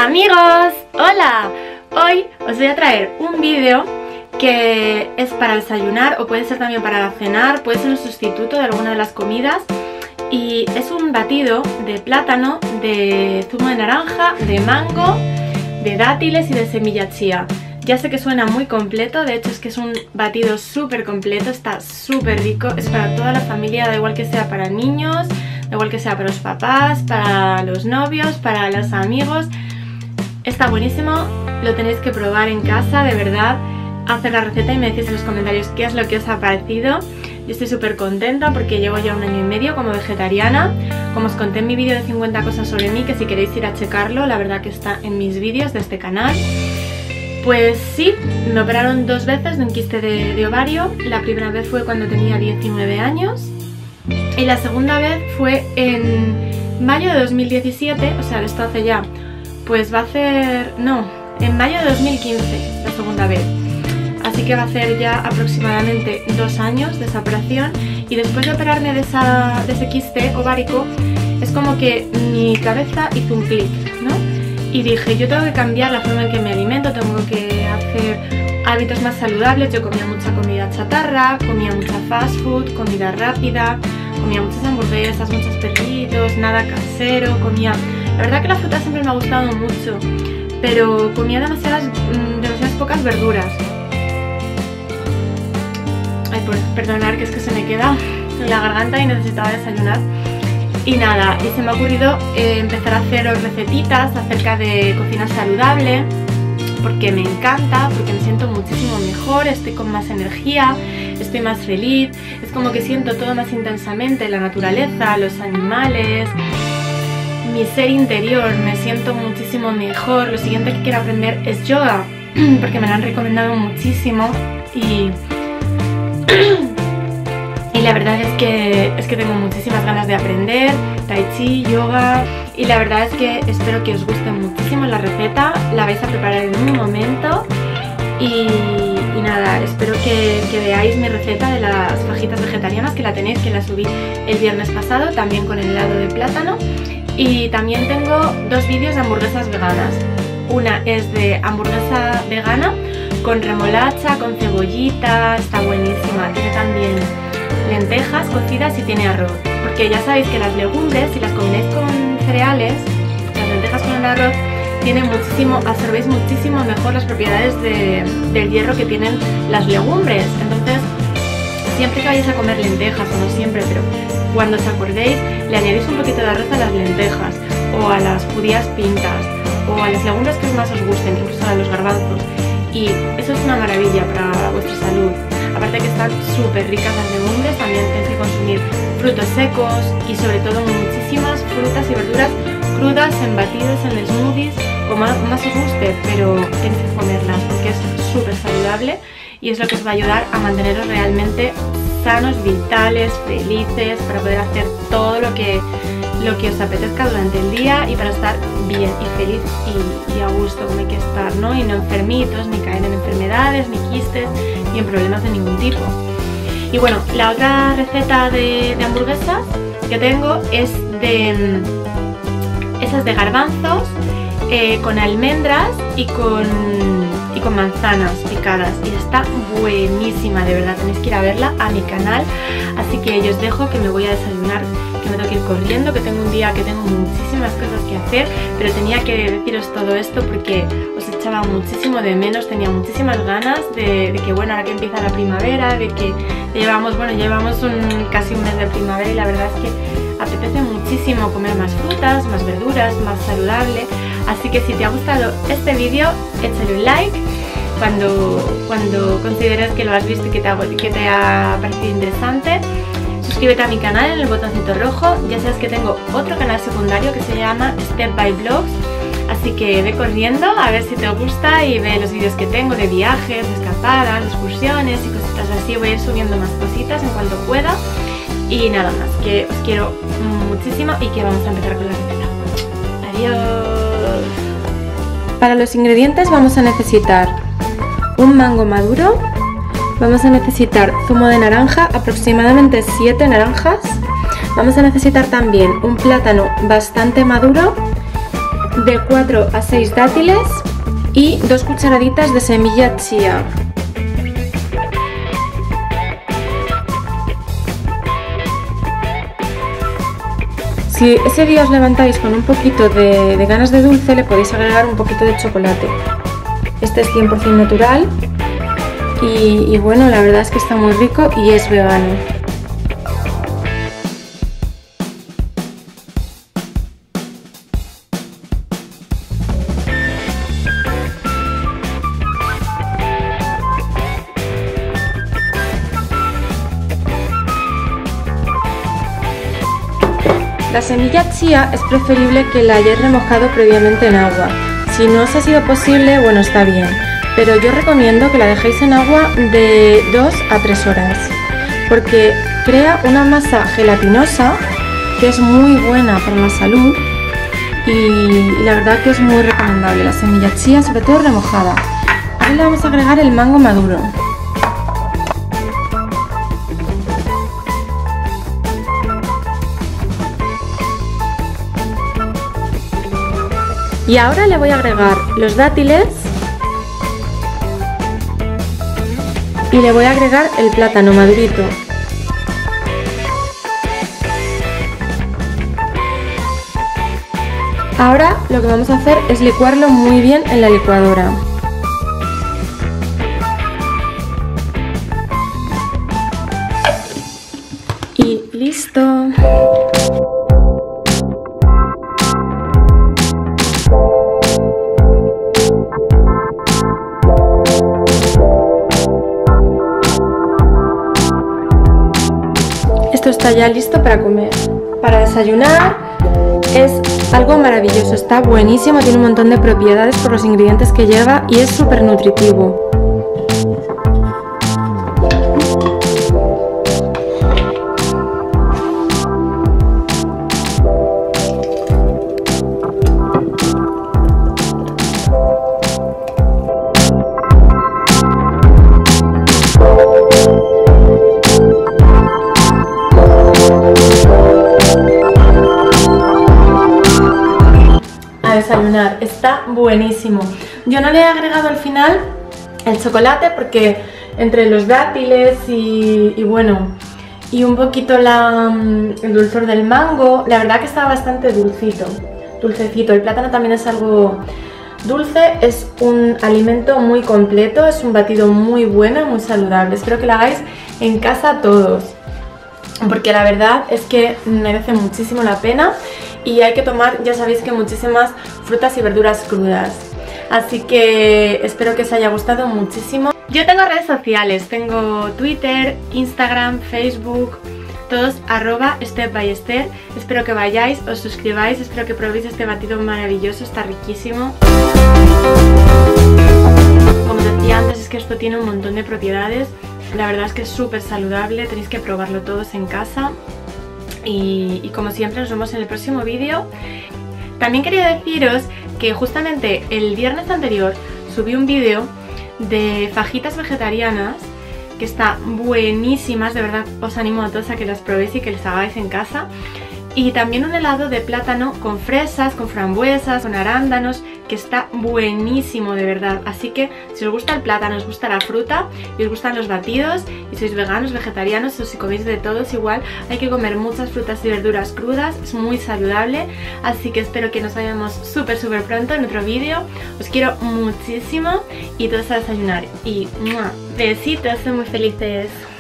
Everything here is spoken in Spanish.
Amigos, hola. Hoy os voy a traer un vídeo que es para desayunar o puede ser también para cenar, puede ser un sustituto de alguna de las comidas. Y es un batido de plátano, de zumo de naranja, de mango, de dátiles y de semilla chía. Ya sé que suena muy completo, de hecho es que es un batido súper completo, está súper rico, es para toda la familia, da igual que sea para niños, da igual que sea para los papás, para los novios, para los amigos. Está buenísimo, lo tenéis que probar en casa, de verdad. Haced la receta y me decís en los comentarios qué es lo que os ha parecido. Yo estoy súper contenta porque llevo ya 1 año y medio como vegetariana. Como os conté en mi vídeo de 50 cosas sobre mí, que si queréis ir a checarlo, la verdad que está en mis vídeos de este canal. Pues sí, me operaron 2 veces de un quiste de ovario. La primera vez fue cuando tenía 19 años y la segunda vez fue en mayo de 2017, o sea, esto hace ya, pues va a hacer, no, en mayo de 2015 la segunda vez. Así que va a hacer ya aproximadamente 2 años de esa operación. Y después de operarme de ese quiste ovárico, es como que mi cabeza hizo un clic, ¿no? Y dije, yo tengo que cambiar la forma en que me alimento, tengo que hacer hábitos más saludables. Yo comía mucha comida chatarra, comía mucha fast food, comida rápida, comía muchas hamburguesas, muchos perritos, nada casero, comía... La verdad que la fruta siempre me ha gustado mucho, pero comía demasiadas pocas verduras. Ay, por perdonar, que es que se me queda en la garganta y necesitaba desayunar. Y nada, y se me ha ocurrido empezar a hacer recetitas acerca de cocina saludable, porque me encanta, porque me siento muchísimo mejor, estoy con más energía, estoy más feliz, es como que siento todo más intensamente, la naturaleza, los animales, mi ser interior, me siento muchísimo mejor. Lo siguiente que quiero aprender es yoga, porque me lo han recomendado muchísimo y la verdad es que tengo muchísimas ganas de aprender tai chi, yoga, y la verdad es que espero que os guste muchísimo la receta. La vais a preparar en un momento y nada, espero que veáis mi receta de las fajitas vegetarianas, que la tenéis, que la subí el viernes pasado, también con el helado de plátano. Y también tengo 2 vídeos de hamburguesas veganas. Una es de hamburguesa vegana con remolacha, con cebollita, está buenísima. Tiene también lentejas cocidas y tiene arroz. Porque ya sabéis que las legumbres, si las combináis con cereales, las lentejas con el arroz, absorbéis muchísimo mejor las propiedades del hierro que tienen las legumbres. Entonces, siempre que vayáis a comer lentejas, o no siempre, pero cuando os acordéis, le añadís un poquito de arroz a las lentejas, o a las judías pintas, o a las legumbres que más os gusten, incluso a los garbanzos. Y eso es una maravilla para vuestra salud. Aparte que están súper ricas las legumbres, también tenéis que consumir frutos secos y sobre todo muchísimas frutas y verduras crudas, en batidos, en smoothies, como más os guste, pero tenéis que comerlas porque es súper saludable y es lo que os va a ayudar a manteneros realmente sanos, vitales, felices, para poder hacer todo lo que os apetezca durante el día y para estar bien y feliz y a gusto como hay que estar, ¿no? Y no enfermitos, ni caer en enfermedades, ni quistes, ni en problemas de ningún tipo. Y bueno, la otra receta de hamburguesas que tengo es de esas de garbanzos con almendras y con manzanas picadas, y está buenísima, de verdad, tenéis que ir a verla a mi canal. Así que yo os dejo, que me voy a desayunar, que me tengo que ir corriendo, que tengo un día que tengo muchísimas cosas que hacer, pero tenía que deciros todo esto porque os echaba muchísimo de menos, tenía muchísimas ganas de que, bueno, ahora que empieza la primavera, de que llevamos casi un mes de primavera, y la verdad es que apetece muchísimo comer más frutas, más verduras, más saludable. Así que si te ha gustado este vídeo, échale un like cuando consideres que lo has visto y que te ha parecido interesante. Suscríbete a mi canal en el botoncito rojo. Ya sabes que tengo otro canal secundario que se llama Step by Vlogs, así que ve corriendo a ver si te gusta y ve los vídeos que tengo de viajes, de escapadas, de excursiones y cositas así. Voy a ir subiendo más cositas en cuanto pueda. Y nada más, que os quiero muchísimo y que vamos a empezar con la receta. Adiós. Para los ingredientes vamos a necesitar un mango maduro, vamos a necesitar zumo de naranja, aproximadamente 7 naranjas, vamos a necesitar también un plátano bastante maduro, de 4 a 6 dátiles y 2 cucharaditas de semilla chía. Si ese día os levantáis con un poquito de ganas de dulce, le podéis agregar un poquito de chocolate. Este es 100% natural y bueno, la verdad es que está muy rico y es vegano. La semilla chía es preferible que la hayáis remojado previamente en agua. Si no os ha sido posible, bueno, está bien, pero yo recomiendo que la dejéis en agua de 2 a 3 horas, porque crea una masa gelatinosa que es muy buena para la salud y la verdad que es muy recomendable la semilla chía, sobre todo remojada. Ahora le vamos a agregar el mango maduro. Y ahora le voy a agregar los dátiles y le voy a agregar el plátano madurito. Ahora lo que vamos a hacer es licuarlo muy bien en la licuadora. Y listo. Esto está ya listo para comer. Para desayunar es algo maravilloso, está buenísimo, tiene un montón de propiedades por los ingredientes que lleva y es súper nutritivo. Desayunar, está buenísimo. Yo no le he agregado al final el chocolate porque entre los dátiles y bueno, y un poquito el dulzor del mango, la verdad que está bastante dulcecito. El plátano también es algo dulce, es un alimento muy completo, es un batido muy bueno, muy saludable. Espero que lo hagáis en casa todos, porque la verdad es que merece muchísimo la pena y hay que tomar, ya sabéis que muchísimas frutas y verduras crudas. Así que espero que os haya gustado muchísimo. Yo tengo redes sociales, tengo Twitter, Instagram, Facebook, todos @stepbyester. Espero que vayáis, os suscribáis, espero que probéis este batido maravilloso, está riquísimo. Como decía antes, es que esto tiene un montón de propiedades. La verdad es que es súper saludable, tenéis que probarlo todos en casa. Y como siempre nos vemos en el próximo vídeo. También quería deciros que justamente el viernes anterior subí un vídeo de fajitas vegetarianas que están buenísimas, de verdad os animo a todos a que las probéis y que les hagáis en casa. Y también un helado de plátano con fresas, con frambuesas, con arándanos, que está buenísimo de verdad. Así que si os gusta el plátano, os gusta la fruta y os gustan los batidos y sois veganos, vegetarianos o si coméis de todos, igual hay que comer muchas frutas y verduras crudas, es muy saludable. Así que espero que nos vayamos súper pronto en otro vídeo. Os quiero muchísimo y todos a desayunar. Y ¡mua! Besitos, soy muy felices.